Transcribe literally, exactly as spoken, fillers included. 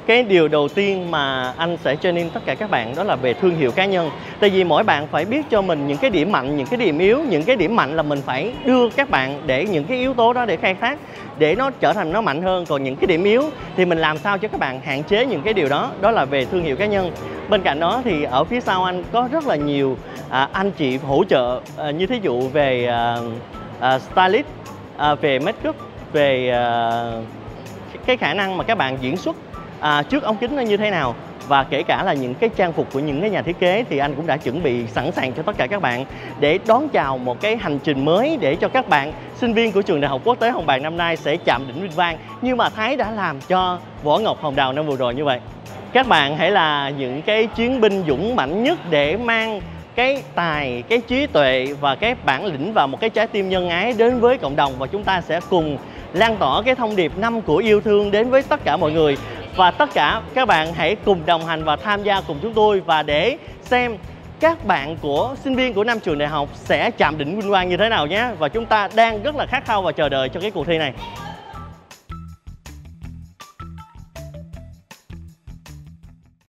Cái điều đầu tiên mà anh sẽ training tất cả các bạn đó là về thương hiệu cá nhân. Tại vì mỗi bạn phải biết cho mình những cái điểm mạnh, những cái điểm yếu. Những cái điểm mạnh là mình phải đưa các bạn để những cái yếu tố đó để khai thác, để nó trở thành nó mạnh hơn. Còn những cái điểm yếu thì mình làm sao cho các bạn hạn chế những cái điều đó. Đó là về thương hiệu cá nhân. Bên cạnh đó thì ở phía sau anh có rất là nhiều à, anh chị hỗ trợ, à, như thí dụ về à, à, stylist, à, về make up, về à, cái khả năng mà các bạn diễn xuất à, trước ống kính nó như thế nào, và kể cả là những cái trang phục của những cái nhà thiết kế thì anh cũng đã chuẩn bị sẵn sàng cho tất cả các bạn để đón chào một cái hành trình mới, để cho các bạn sinh viên của trường Đại học Quốc tế Hồng Bàng năm nay sẽ chạm đỉnh vinh quang như mà Thái đã làm cho Võ Ngọc Hồng Đào năm vừa rồi như vậy. Các bạn hãy là những cái chiến binh dũng mãnh nhất để mang cái tài, cái trí tuệ và cái bản lĩnh và một cái trái tim nhân ái đến với cộng đồng, và chúng ta sẽ cùng lan tỏa cái thông điệp năm của yêu thương đến với tất cả mọi người. Và tất cả các bạn hãy cùng đồng hành và tham gia cùng chúng tôi, và để xem các bạn của sinh viên của năm trường đại học sẽ chạm đỉnh vinh quang như thế nào nhé. Và chúng ta đang rất là khát khao và chờ đợi cho cái cuộc thi này.